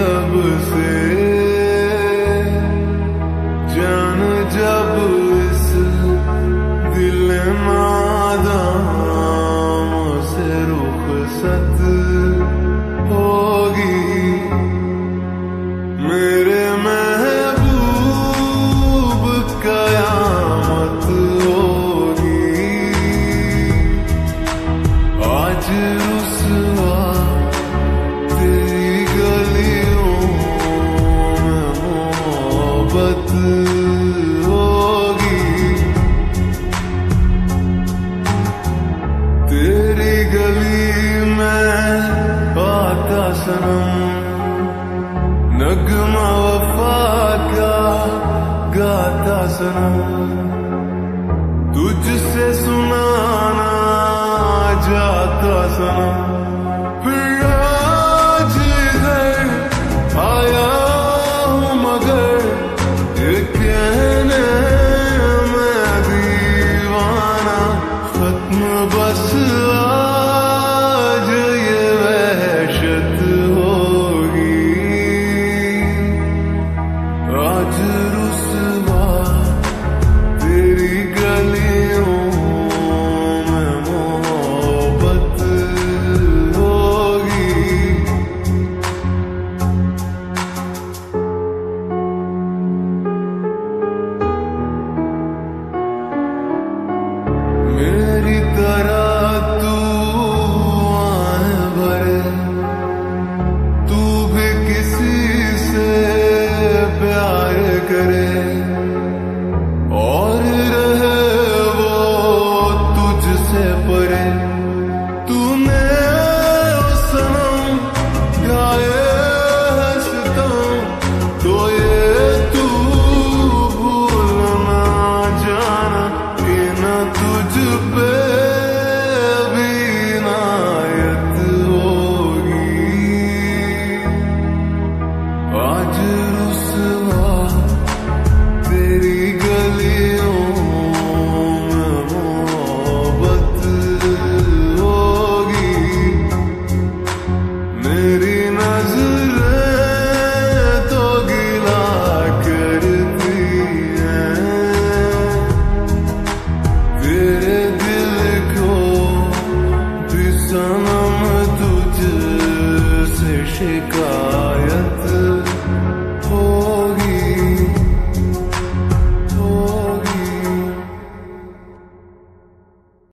लब से जान जब इस दिल नादाम से रुखसत होगी, मेरे महबूब कयामत होगी। आज रुसवा तेरी गलियों में मोहब्बत होगी, तेरी गली में आता सनम नगमा वफा का गाता सनम, तुझसे सुनाना जाता सनम। फिर आज इधर आया हूँ मगर ये कहने मैं दीवाना, खत्म बस आज ये वहशत होगी। आज रुसवा तेरी गलियों में मोहब्बत होगी। मेरी तरह तू आए भरे, तू भी किसी से प्यार करे,